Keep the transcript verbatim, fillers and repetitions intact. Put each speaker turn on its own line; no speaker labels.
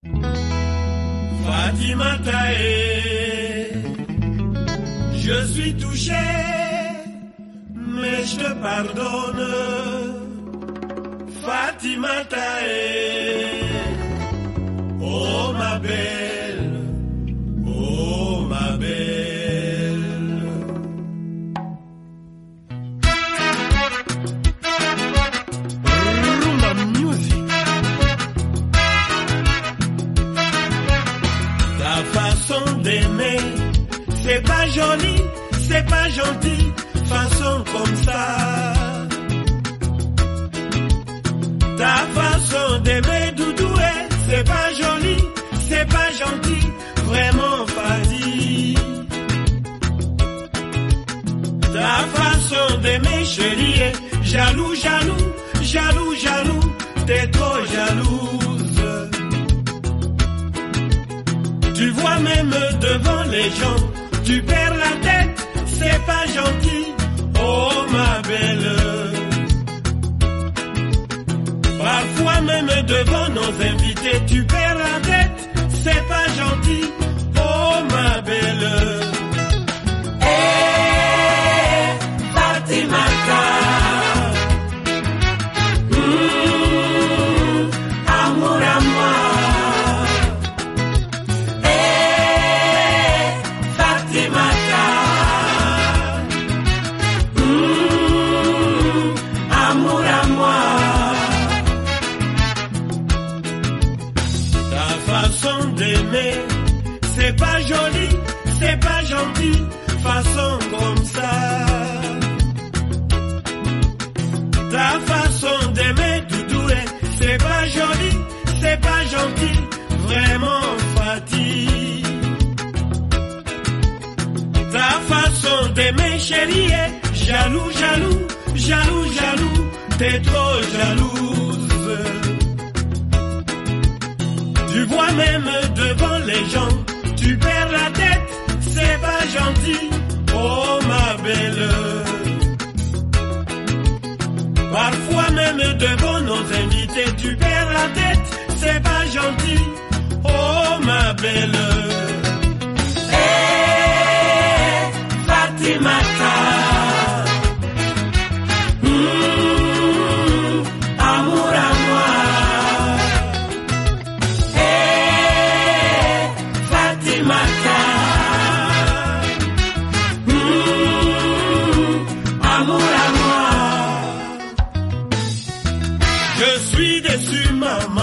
Fatimata, je suis touché, mais je te pardonne. Fatimata, oh ma belle, oh ma belle. Rumba music. Ta façon d'aimer, c'est pas joli, c'est pas gentil, façon comme ça. Ta façon d'aimer, Doudoué, c'est pas joli, c'est pas gentil, vraiment Fadi. Ta façon d'aimer, chérie, jaloux, jaloux, jaloux, jaloux, t'es trop jalouse. Tu vois même devant les gens, tu perds la tête, c'est pas gentil, oh ma belle. Parfois même devant nos invités, tu perds la tête, c'est pas gentil, oh ma belle.
Hey, Fatimata, mmh, amour à moi. Hey, Fatimata, mmh, amour à moi.
Façon d'aimer, c'est pas joli, c'est pas gentil, façon comme ça. Ta façon d'aimer, Doudoué, c'est pas joli, c'est pas gentil, vraiment Fati. Ta façon d'aimer, chérie, jaloux, jaloux, jaloux, jaloux, t'es trop jalouse. Tu vois même devant les gens, tu perds la tête, c'est pas gentil, oh ma belle. Parfois même devant nos invités, tu perds la tête, c'est pas gentil, oh ma belle.
Hey, Fatimata, mmh, amour à moi.
Je suis déçu, maman.